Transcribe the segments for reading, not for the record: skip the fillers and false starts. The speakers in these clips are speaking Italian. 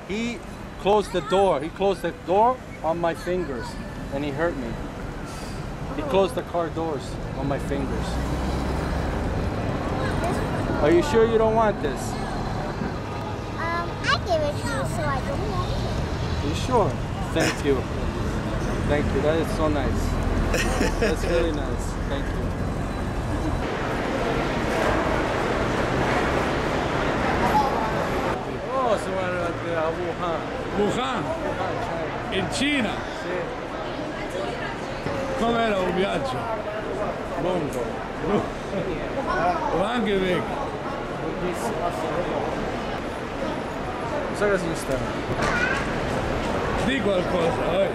He closed the door. He closed the door on my fingers, and he hurt me. He closed the car doors on my fingers. Are you sure you don't want this? I gave it to you, so I don't want it. You sure? Thank you. Thank you. That is so nice. That's really nice. Thank you. Oh, siamo arrivati a Wuhan. Wuhan? In Cina? Sì. Com'era un viaggio? Lungo. O anche vecchio? Sai cosa si sta? Di qualcosa, vai.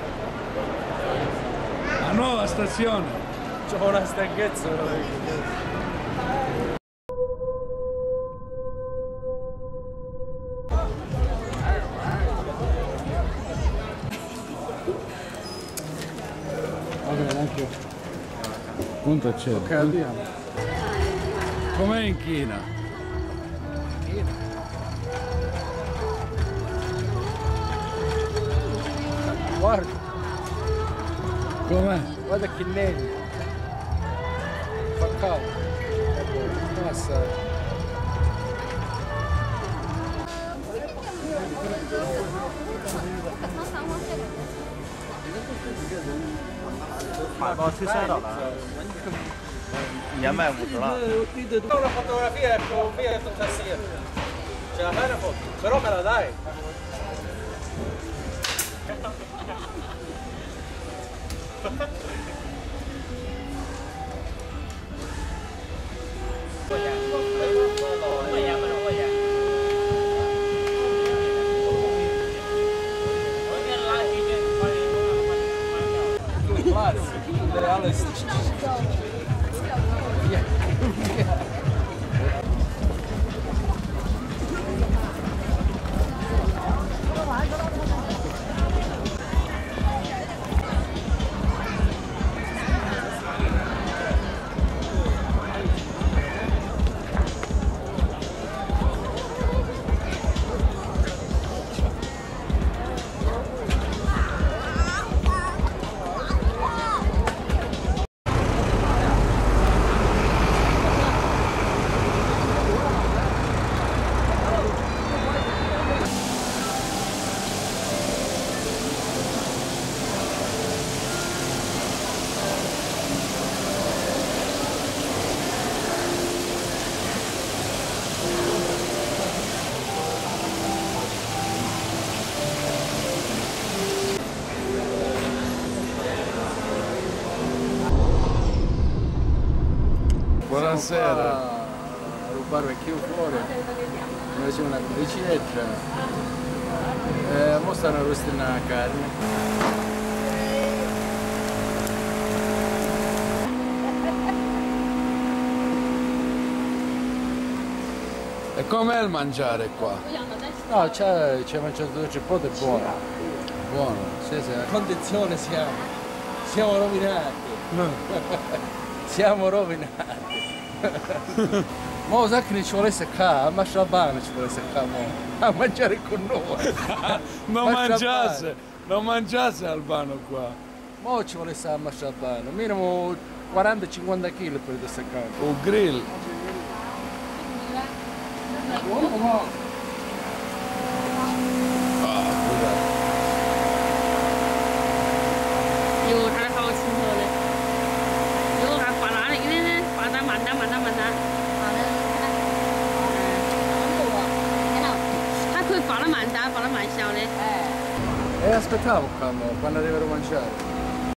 La nuova stazione. C'ho una stanchezza. Ok, anche. Punto c'è. Ok, andiamo. Com'è in Cina? Guarda. Com'è? Guarda che neve. Fa caldo. Non assai. 买包推塞到了，250了。 Una fotografia via tutta assieme. Ce la fai una foto? Però me la dai. Realistici. Buonasera. A rubare vecchio fuori. Noi siamo una bicicletta. Mo stanno arrostando la carne. E com'è il mangiare qua? No, c'è mangiato dolce un po' è buono. Buono. Sì, sì. Condizione siamo. Siamo rovinati. Siamo rovinati. Mo sa che ci volesse qua, a Masciabano ci volesse qua a mangiare con noi. Non mangiasse Albano qua. Mo ci volesse a Masciabano, minimo 40-50 kg per questa carne. Un grill. E aspettavo quando arriverò a mangiare.